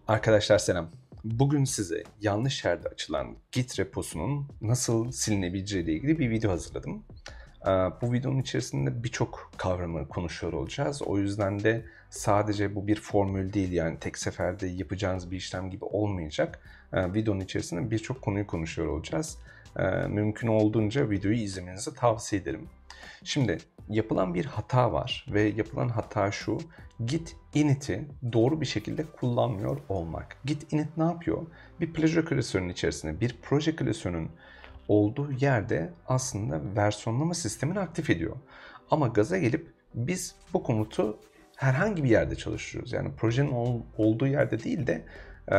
Arkadaşlar selam. Bugün size yanlış yerde açılan Git reposunun nasıl silinebileceği ile ilgili bir video hazırladım. Bu videonun içerisinde birçok kavramı konuşuyor olacağız. O yüzden de sadece bu bir formül değil, yani tek seferde yapacağınız bir işlem gibi olmayacak. Videonun içerisinde birçok konuyu konuşuyor olacağız. Mümkün olduğunca videoyu izlemenizi tavsiye ederim. Şimdi yapılan bir hata var ve yapılan hata şu: Git init'i doğru bir şekilde kullanmıyor olmak. Git init ne yapıyor? Bir proje klasörünün içerisinde, bir proje klasörünün olduğu yerde aslında versiyonlama sistemini aktif ediyor. Ama gaza gelip biz bu komutu herhangi bir yerde çalıştırıyoruz. Yani projenin olduğu yerde değil de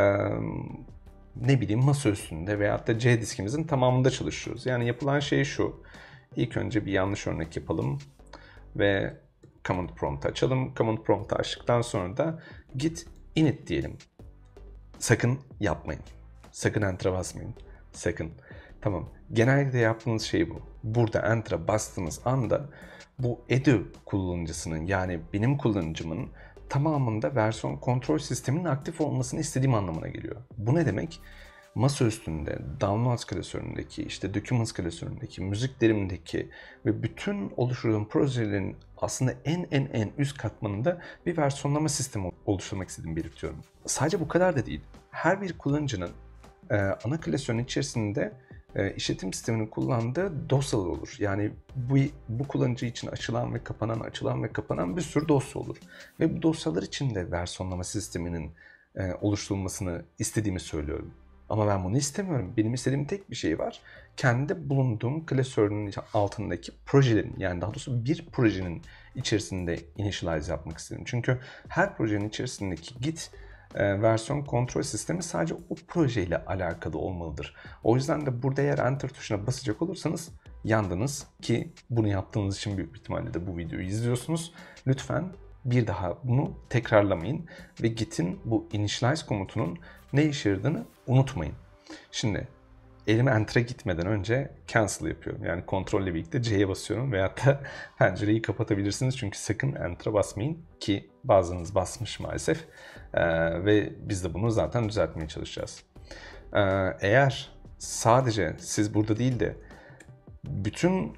ne bileyim masa üstünde veyahut da C diskimizin tamamında çalışıyoruz. Yani yapılan şey şu: İlk önce bir yanlış örnek yapalım ve command prompt'u açalım. Command prompt'u açtıktan sonra da git init diyelim. Sakın yapmayın. Sakın enter'a basmayın. Sakın. Tamam. Genellikle yaptığınız şey bu. Burada enter'a bastığınız anda bu edu kullanıcısının, yani benim kullanıcımın tamamında versiyon kontrol sisteminin aktif olmasını istediğim anlamına geliyor. Bu ne demek? Masa üstünde, Downloads klasöründeki, işte Documents klasöründeki, müziklerimdeki ve bütün oluşturduğum projelerin aslında en üst katmanında bir versiyonlama sistemi oluşturmak istediğimi belirtiyorum. Sadece bu kadar da değil. Her bir kullanıcının ana klasörün içerisinde işletim sisteminin kullandığı dosyalar olur. Yani bu kullanıcı için açılan ve kapanan bir sürü dosya olur. Ve bu dosyalar için de versiyonlama sisteminin oluşturulmasını istediğimi söylüyorum. Ama ben bunu istemiyorum. Benim istediğim tek bir şey var: kendi bulunduğum klasörün altındaki projelerin, yani daha doğrusu bir projenin içerisinde initialize yapmak istedim. Çünkü her projenin içerisindeki Git versiyon kontrol sistemi sadece o projeyle alakalı olmalıdır. O yüzden de burada eğer Enter tuşuna basacak olursanız yandınız, ki bunu yaptığınız için büyük bir ihtimalle de bu videoyu izliyorsunuz. Lütfen bir daha bunu tekrarlamayın ve Git'in bu initialize komutunun ne işe yaradığını unutmayın. Şimdi elime Enter'a gitmeden önce cancel yapıyorum. Yani kontrolle birlikte C'ye basıyorum veyahut da pencereyi kapatabilirsiniz. Çünkü sakın Enter'a basmayın, ki bazılarınız basmış maalesef. Ve biz de bunu zaten düzeltmeye çalışacağız. Eğer sadece siz burada değil de bütün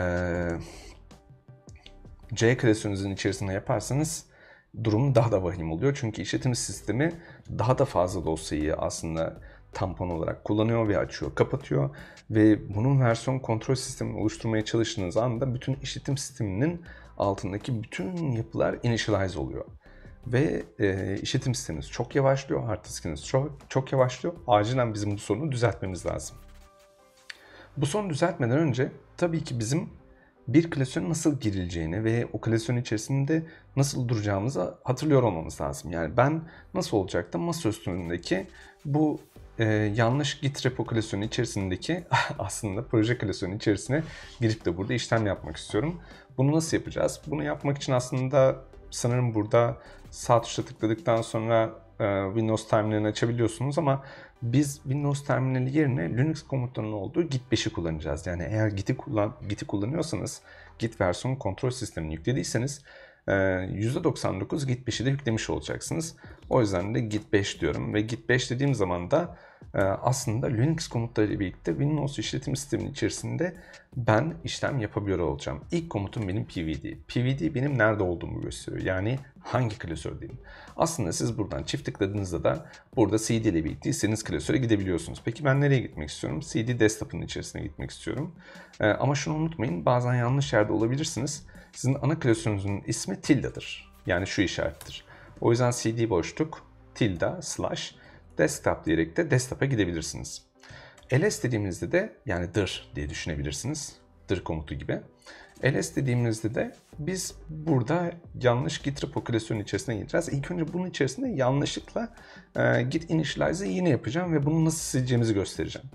C klasörünüzün içerisinde yaparsanız durum daha da vahim oluyor. Çünkü işletim sistemi daha da fazla dosyayı aslında tampon olarak kullanıyor ve açıyor, kapatıyor. Ve bunun versiyon kontrol sistemini oluşturmaya çalıştığınız anda bütün işletim sisteminin altındaki bütün yapılar initialize oluyor. Ve işletim sisteminiz çok yavaşlıyor, hard diskiniz çok yavaşlıyor. Acilen bizim bu sorunu düzeltmemiz lazım. Bu sorunu düzeltmeden önce tabii ki bizim bir klasörün nasıl girileceğini ve o klasörün içerisinde nasıl duracağımızı hatırlıyor olmamız lazım. Yani ben nasıl olacak da masa üstündeki bu yanlış Git repo klasörünün içerisindeki aslında proje klasörünün içerisine girip de burada işlem yapmak istiyorum. Bunu nasıl yapacağız? Bunu yapmak için aslında sanırım burada sağ tuşa tıkladıktan sonra Windows terminalini açabiliyorsunuz, ama biz Windows terminali yerine Linux komutlarının olduğu Git 5'i kullanacağız. Yani eğer Git'i kullanıyorsanız, Git versiyon kontrol sistemini yüklediyseniz %99 Git 5'i de yüklemiş olacaksınız. O yüzden de Git 5 diyorum ve Git 5 dediğim zaman da aslında Linux komutlarıyla birlikte Windows işletim sisteminin içerisinde ben işlem yapabiliyor olacağım. İlk komutum benim pvd. Pvd benim nerede olduğumu gösteriyor. Yani hangi klasördeyim. Aslında siz buradan çift tıkladığınızda da burada CD ile birlikte istediğiniz klasöre gidebiliyorsunuz. Peki ben nereye gitmek istiyorum? CD desktop'ın içerisine gitmek istiyorum. Ama şunu unutmayın, bazen yanlış yerde olabilirsiniz. Sizin ana klasörünüzün ismi tilde'dir. Yani şu işarettir. O yüzden cd boşluk tilde / desktop diyerek de desktop'a gidebilirsiniz. ls dediğimizde de, yani dir diye düşünebilirsiniz. Dir komutu gibi. ls dediğimizde de biz burada yanlış Git repo klasörünün içerisine gireceğiz. İlk önce bunun içerisinde yanlışlıkla Git initialize'ı yine yapacağım ve bunu nasıl sileceğimizi göstereceğim.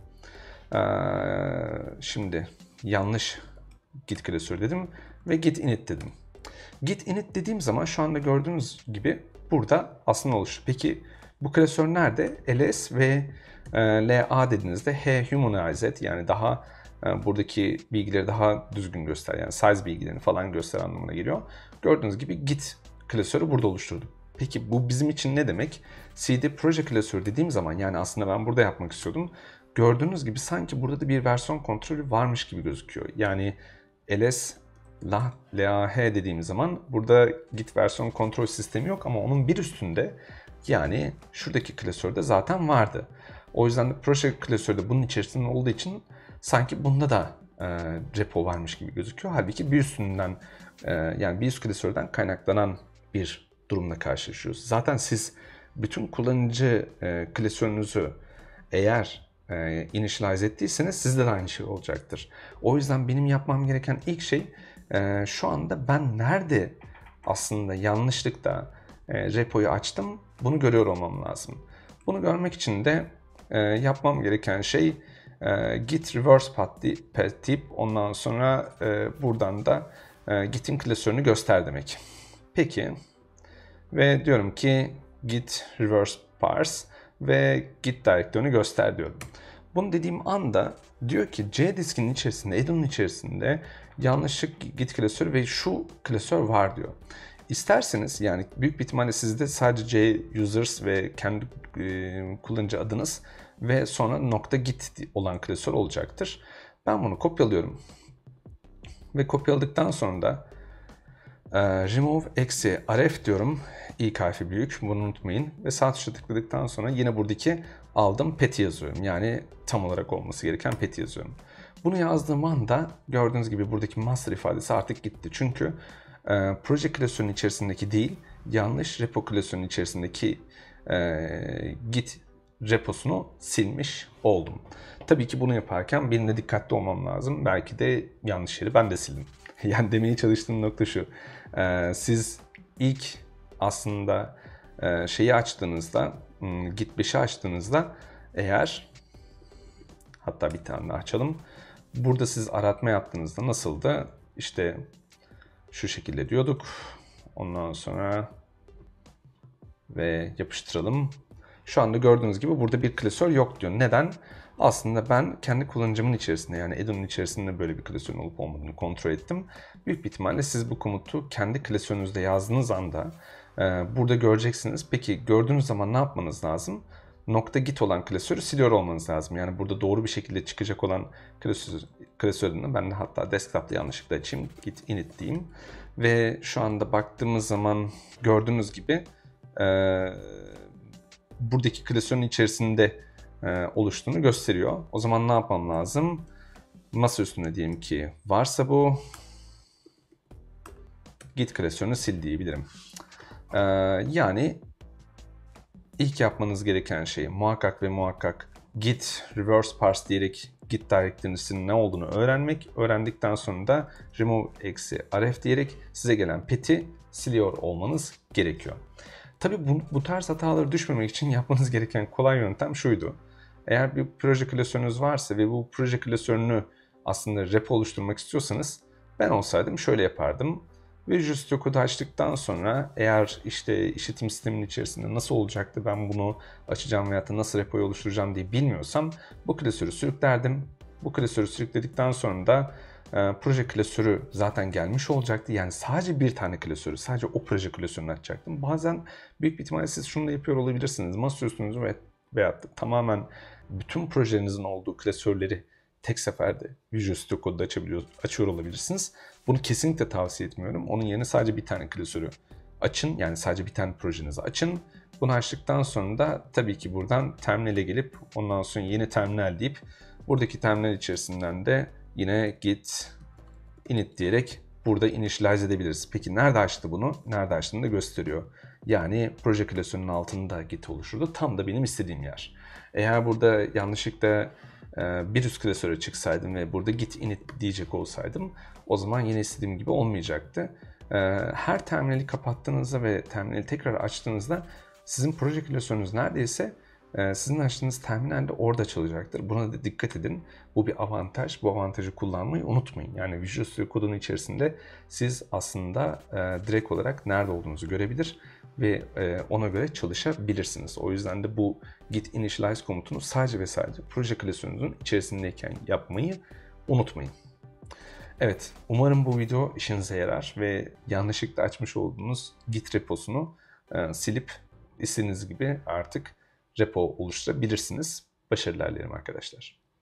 Şimdi yanlış Git klasörü dedim ve Git init dedim. Git init dediğim zaman şu anda gördüğünüz gibi burada aslında oluştu. Peki bu klasör nerede? ls ve la dediğinizde humanized, yani daha buradaki bilgileri daha düzgün göster, yani size bilgilerini falan göster anlamına geliyor. Gördüğünüz gibi Git klasörü burada oluşturdum. Peki bu bizim için ne demek? CD proje klasörü dediğim zaman, yani aslında ben burada yapmak istiyordum. Gördüğünüz gibi sanki burada da bir versiyon kontrolü varmış gibi gözüküyor. Yani ls lah dediğim zaman burada git versiyon kontrol sistemi yok ama onun bir üstünde, yani şuradaki klasörde zaten vardı. O yüzden de proje klasörü de bunun içerisinde olduğu için sanki bunda da repo varmış gibi gözüküyor. Halbuki bir üstünden yani bir üst klasörden kaynaklanan bir durumla karşılaşıyoruz. Zaten siz bütün kullanıcı klasörünüzü eğer initialize ettiyseniz sizde de aynı şey olacaktır. O yüzden benim yapmam gereken ilk şey şu anda ben nerede aslında yanlışlıkla repoyu açtım bunu görüyor olmam lazım. Bunu görmek için de yapmam gereken şey git reverse path deyip ondan sonra buradan da git'in klasörünü göster demek. Peki ve diyorum ki git reverse parse ve git direktörünü göster diyorum. Bunu dediğim anda diyor ki C diskinin içerisinde, Edun'un içerisinde yanlışlık git klasörü ve şu klasör var diyor. İsterseniz, yani büyük bir ihtimalle sizde sadece C users ve kendi kullanıcı adınız ve sonra .git olan klasör olacaktır. Ben bunu kopyalıyorum. Ve kopyaladıktan sonra da remove -rf diyorum. İlk harfi büyük, bunu unutmayın. Ve sağ tuşa tıkladıktan sonra yine buradaki aldım pet'i yazıyorum. Yani tam olarak olması gereken pet'i yazıyorum. Bunu yazdığım anda gördüğünüz gibi buradaki master ifadesi artık gitti. Çünkü proje klasörünün içerisindeki değil, yanlış repo klasörünün içerisindeki git reposunu silmiş oldum. Tabii ki bunu yaparken benim de dikkatli olmam lazım. Belki de yanlış yeri ben de sildim. Yani demeye çalıştığım nokta şu. Siz ilk aslında şeyi açtığınızda, Git 5'i açtığınızda eğer, hatta bir tane daha açalım. Burada siz aratma yaptığınızda nasıldı? İşte şu şekilde diyorduk. Ondan sonra ve yapıştıralım. Şu anda gördüğünüz gibi burada bir klasör yok diyor. Neden? Aslında ben kendi kullanıcımın içerisinde, yani Edun'un içerisinde böyle bir klasörün olup olmadığını kontrol ettim. Büyük bir ihtimalle siz bu komutu kendi klasörünüzde yazdığınız anda burada göreceksiniz. Peki gördüğünüz zaman ne yapmanız lazım? .git olan klasörü siliyor olmanız lazım. Yani burada doğru bir şekilde çıkacak olan klasörünü ben de hatta desktop'ta yanlışlıkla açayım. Git init diyeyim. Ve şu anda baktığımız zaman gördüğünüz gibi buradaki klasörün içerisinde oluştuğunu gösteriyor. O zaman ne yapmam lazım? Masa üstüne diyelim ki varsa bu git klasörünü sil diyebilirim. Yani ilk yapmanız gereken şey muhakkak ve muhakkak git reverse parse diyerek git directory'sinin ne olduğunu öğrenmek. Öğrendikten sonra da remove -rf diyerek size gelen pet'i siliyor olmanız gerekiyor. Tabii bu tarz hatalara düşmemek için yapmanız gereken kolay yöntem şuydu. Eğer bir proje klasörünüz varsa ve bu proje klasörünü aslında repo oluşturmak istiyorsanız ben olsaydım şöyle yapardım. Visual Studio Code'u açtıktan sonra eğer işte işletim sisteminin içerisinde nasıl olacaktı, ben bunu açacağım veya da nasıl repoyu oluşturacağım diye bilmiyorsam bu klasörü sürüklerdim. Bu klasörü sürükledikten sonra da proje klasörü zaten gelmiş olacaktı. Yani sadece bir tane klasörü, sadece o proje klasörünü açacaktım. Bazen büyük bir ihtimalle siz şunu da yapıyor olabilirsiniz. Masaüstünüzü veyahut da tamamen bütün projelerinizin olduğu klasörleri tek seferde Visual Studio Code'da açıyor olabilirsiniz. Bunu kesinlikle tavsiye etmiyorum. Onun yerine sadece bir tane klasörü açın. Yani sadece bir tane projenizi açın. Bunu açtıktan sonra da tabii ki buradan terminale gelip ondan sonra yeni terminal deyip buradaki terminal içerisinden de yine git init diyerek burada initialize edebiliriz. Peki nerede açtı bunu? Nerede açtığını da gösteriyor. Yani proje klasörünün altında git oluşturdu. Tam da benim istediğim yer. Eğer burada yanlışlıkla bir üst klasöre çıksaydım ve burada git init diyecek olsaydım o zaman yine istediğim gibi olmayacaktı. Her terminali kapattığınızda ve terminali tekrar açtığınızda sizin proje klasörünüz neredeyse sizin açtığınız terminal de orada çalacaktır. Buna da dikkat edin. Bu bir avantaj. Bu avantajı kullanmayı unutmayın. Yani Visual Studio Code'un içerisinde siz aslında direkt olarak nerede olduğunuzu görebilir ve ona göre çalışabilirsiniz. O yüzden de bu git initialize komutunu sadece ve sadece proje klasörünüzün içerisindeyken yapmayı unutmayın. Evet, umarım bu video işinize yarar ve yanlışlıkla açmış olduğunuz git reposunu silip istediğiniz gibi artık repo oluşturabilirsiniz. Başarılar dilerim arkadaşlar.